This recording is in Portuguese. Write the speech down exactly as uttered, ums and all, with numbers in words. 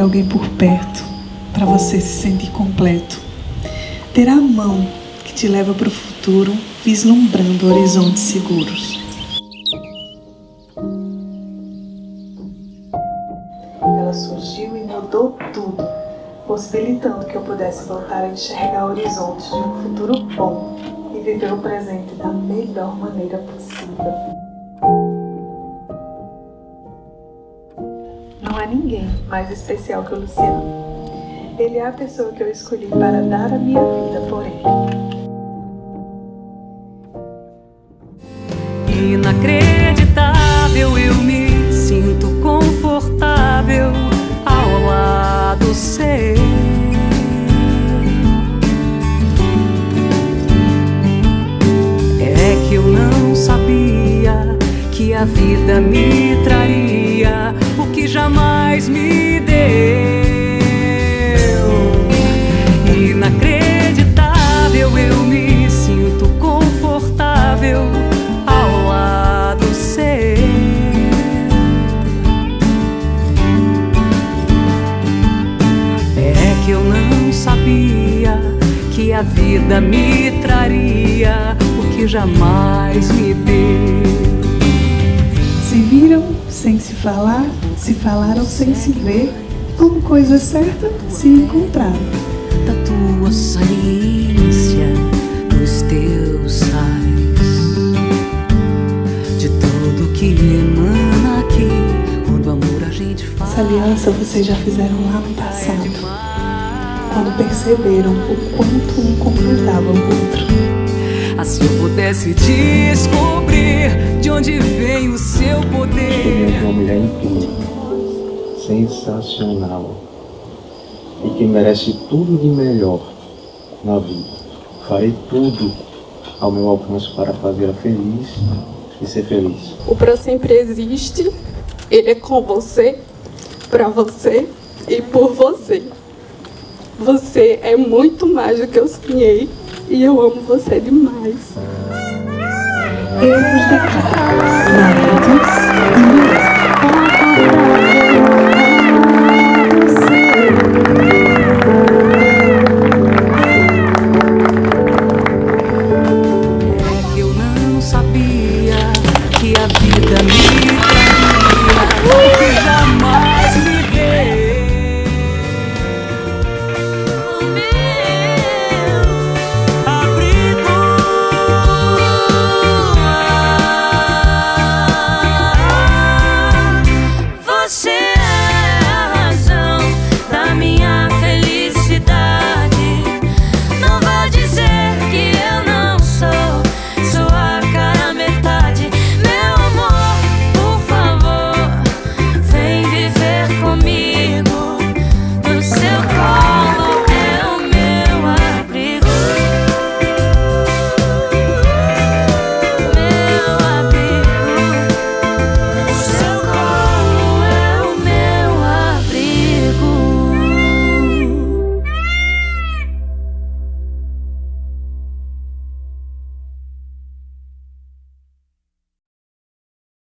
alguém por perto para você se sentir completo. Ter a mão que te leva para o futuro, vislumbrando horizontes seguros. Ela surgiu e mudou tudo, possibilitando que eu pudesse voltar a enxergar horizontes de um futuro bom e viver o presente da melhor maneira possível. Não há ninguém mais especial que o Luciano. Ele é a pessoa que eu escolhi para dar a minha vida por ele. Inacreditável, eu me sinto confortável ao lado seu. É que eu não sabia que a vida me traria o que jamais me deu. Inacreditável, eu me sinto confortável ao lado seu. É que eu não sabia que a vida me traria o que jamais me deu. Se viram sem se falar, se falaram sem se ver, como coisa certa se encontraram. Da tua saliência, dos teus sais, de tudo que emana aqui, quando amor a gente faz. Essa aliança vocês já fizeram lá no passado, quando perceberam o quanto um completava o outro. Assim eu pudesse descobrir de onde vem o seu poder. Você é uma mulher incrível, sensacional e que merece tudo de melhor na vida. Farei tudo ao meu alcance para fazê-la feliz e ser feliz. O Pra Sempre existe, ele é com você, pra você e por você. Você é muito mais do que eu sonhei e eu amo você demais. Eu vos declaro, maridos e mulheres.